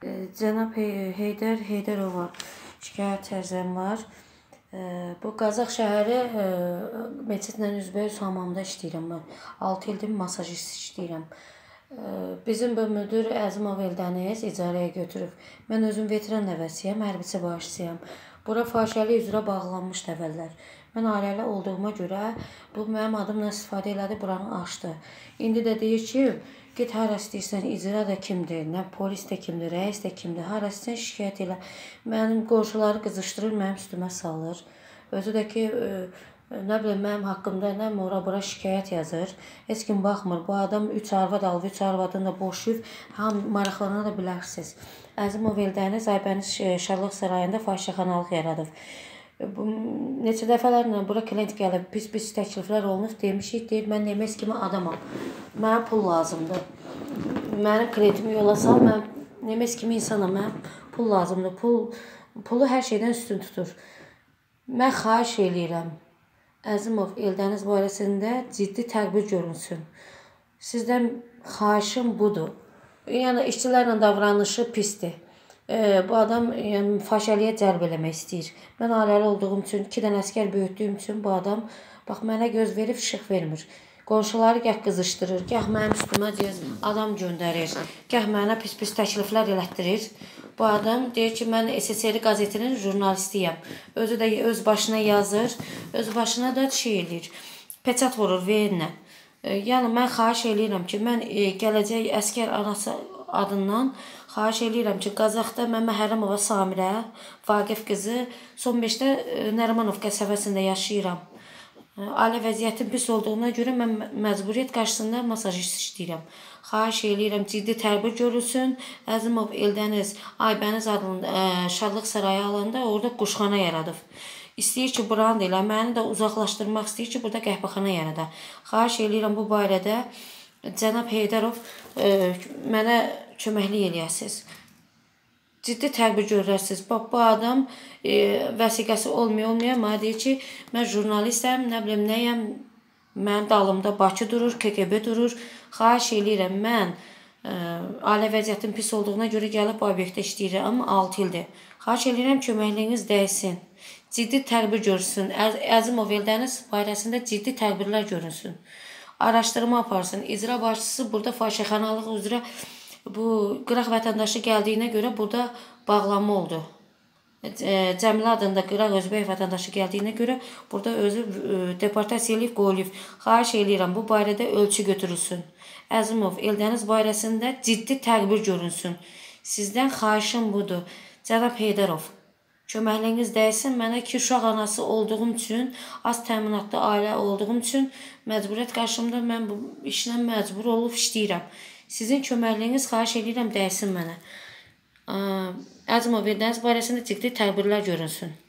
Cənab Heydər Heydərova şikayət ərizəm var. Bu Qazax şəhəri Meçidlə üzbəüz hamamda işləyirəm mən. 6 ildir masajist işləyirəm. Bizim bu müdür Əzimov Eldəniz icarəyə götürüb. Mən özüm veteran nəvəsiyəm, hərbiçi başçısıyam. Bura fahişəlik üzrə bağlanmış əvvəllər. Mən ailəli olduğuma görə bu mənim adımla istifadə elədi, buranı açdı. İndi də deyir ki, get hara istəyirsən, icra da kimdir, nə polis də kimdir, rəis də kimdir, hara istəyirsən şikayət elə. Mənim qonşuları qızışdırır, mənim üstümə salır. Özü də ki, nə bilim, mənim haqqımda nə ora-bura şikayət yazır. Heç kim baxmır. Bu adam 3 arvad alıb, 3 arvadını da boşuyub, maraqlarına da bilərsiniz. Əzimov Eldəniz Aybəniz Şadlıq Sarayında fahişəxanalıq yaradıb. Neçə dəfələrlə bura klient gəlib, pis təkliflər olunub, demişik, deyir, mən Nemes kimi adamam. Mənə pul lazımdır. Mənim klientimi yola sal, mən Nemes kimi insanam, mənə pul lazımdır. Pulu hər şeydən üstün tutur. Mən xahiş eləyirəm, Əzimov Eldəniz barəsində ciddi tədbir görünsün. Sizdən xahişim budur. Yəni, işçilərlə davranışı pisdir. Bu adam fahişəliyə cəlb eləmək istəyir. Mən ailəli olduğum üçün, 2 dənə əsgər böyütdüyüm üçün bu adam bax mənə göz verib, işıq vermir. Qonşuları gəh qızışdırır, gəh mənim üstümə deyir, adam göndərir, gəh mənə pis təkliflər elətdirir. Bu adam deyir ki, mən SSR qazetinin jurnalistiyəm. Özü də öz başına yazır, öz başına da şey eləyir, peçat vurur VN-lə. Yəni, mən xahiş eləyirəm ki, mən gələcək əskər anası adından xahiş eləyirəm ki, Qazaxda mən Məhərrəmova Samirə, Vaqif qızı, son 5-də Nərimanov qəsəbəsində yaşayıram. Ailə vəziyyətin pis olduğuna görə mən məcburiyyət qarşısında masajist işləyirəm. Xahiş eləyirəm, ciddi tədbir görülsün. Əzimov Eldəniz Aybəniz adlı Şadlıq Sarayı alanda orada quşxana yaradıb. İstəyir ki, buranı da elə, məni də uzaqlaşdırmaq istəyir ki, burada qəhvəxana yarada. Xahiş eləyirəm, bu barədə Cənab Heydərov mənə köməklik eləyəsiniz. Ciddi tədbir görürsünüz. Bu adam vəsiqəsi olmaya mənə deyir ki, mən jurnalistəm, nə bilim, nəyəm, mənim dalımda Bakı durur, KGB durur. Xahiş eləyirəm, mən ailə vəziyyətin pis olduğuna görə gəlib bu obyektdə işləyirəm, 6 ildir. Xahiş eləyirəm, köməkliyiniz dəysin. Ciddi tədbir görünsün. Əzimov Eldəniz barəsində ciddi tədbirlər görünsün. Araşdırma aparsın. İcra başçısı burada fahişəxanalıq üzrə bu qıraq vətəndaşı gəldiyinə görə burada bağlanma oldu. Cəmilə adında qıraq özbək vətəndaşı gəldiyinə görə burada özü deportasiya eləyib, qoyulub. Xahiş eləyirəm, bu barədə ölçü götürülsün. Əzimov Eldəniz barəsində ciddi tədbir görünsün. Sizdən xahişim budur. Cənab Heydərov, köməkliyiniz dəysin. Mənə 2 uşaq anası olduğum üçün, az təminatlı ailə olduğum üçün məcburiyyət qarşımda mən bu işlə məcbur olub işləyirəm. Sizin köməkliyiniz xahiş edirəm dəysin mənə. Əzimov Eldəniz barəsində ciddi tədbirlər görünsün.